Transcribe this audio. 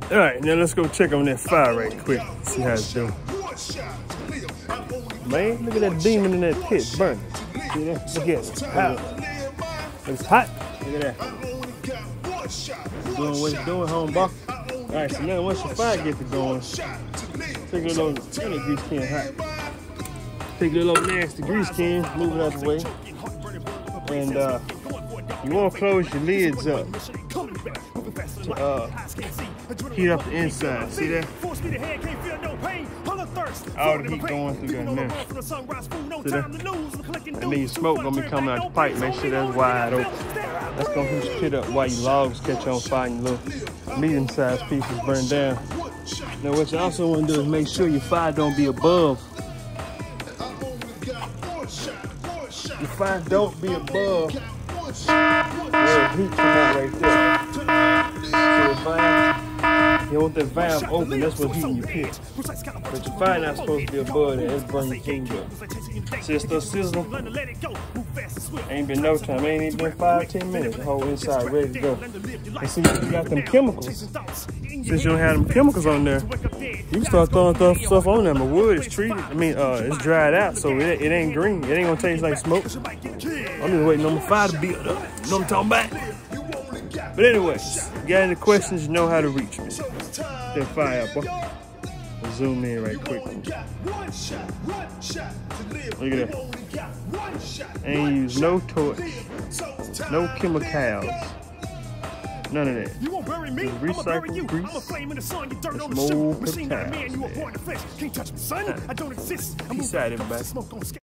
All right, now let's go check on that fire right quick. See how it's doing. Man, look at that demon in that pit burning. See that? Look at it. It's hot. It's hot. Look at that. Doing what it's doing, homeboy. All right, so now once your fire gets it going, take a little grease can hot. Take a little nasty grease can, move it out the way. And you want to close your lids up to heat up the inside. See that? All the heat going through there now. See that? That means smoke gonna be coming out the pipe. Make sure that's wide open. That's gonna heat your pit up while your logs catch on fire and your little medium-sized pieces burn down. Now what you also want to do is make sure your fire don't be above. Your fire don't be above where the heat come out right there. So the valve, you want that valve open, that's what's heating your pit. But your fire not supposed to be above that, it's burning your food up. See it's still sizzling? Ain't been no time, ain't even been 5-10 minutes. The whole inside ready to go. And see, you got them chemicals. Since you don't have them chemicals on there, you can start throwing stuff on there. But wood is treated, it's dried out, so it ain't green. It ain't gonna taste like smoke. I'm just waiting on my fire to build up. You know what I'm talking about? But anyways, you got any questions, you know how to reach me. That fire up, boy. I'll zoom in right quick. Look at that. Ain't use no torch, no chemicals. None of that. Just recycled grease. Just mold peptides. Peace out, everybody.